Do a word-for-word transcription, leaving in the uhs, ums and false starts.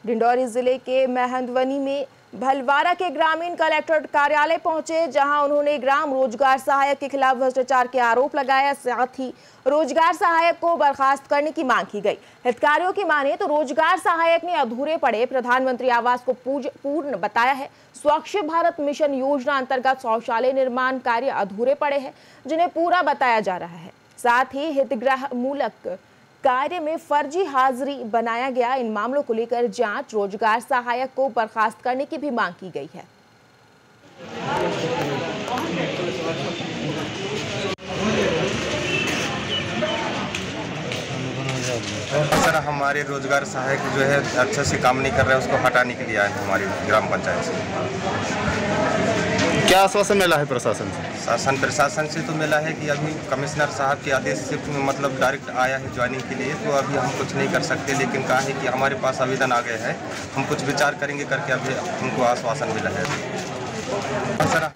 डिंडौरी जिले के महंदवनी में भलवारा के ग्रामीण कलेक्टर कार्यालय पहुंचे, जहां उन्होंने ग्राम रोजगार सहायक के खिलाफ भ्रष्टाचार के आरोप लगाया। साथ ही रोजगार सहायक को बर्खास्त करने की मांग की गई। हितग्राहियों की माने तो रोजगार सहायक ने अधूरे पड़े प्रधानमंत्री आवास को पूर्ण बताया है। स्वच्छ भारत मिशन योजना अंतर्गत शौचालय निर्माण कार्य अधूरे पड़े हैं, जिन्हें पूरा बताया जा रहा है। साथ ही हितग्राह मूलक कार्य में फर्जी हाजिरी बनाया गया। इन मामलों को लेकर जांच, रोजगार सहायक को बर्खास्त करने की भी मांग की गई है। सर, हमारे रोजगार सहायक जो है अच्छे से काम नहीं कर रहे हैं, उसको हटाने के लिए आए हैं हमारी ग्राम पंचायत से। क्या आश्वासन मिला है प्रशासन से? शासन प्रशासन से तो मिला है कि अभी कमिश्नर साहब के आदेश से मतलब डायरेक्ट आया है ज्वाइनिंग के लिए, तो अभी हम कुछ नहीं कर सकते। लेकिन कहा है कि हमारे पास आवेदन आ गए हैं, हम कुछ विचार करेंगे करके अभी हमको आश्वासन मिला है। सर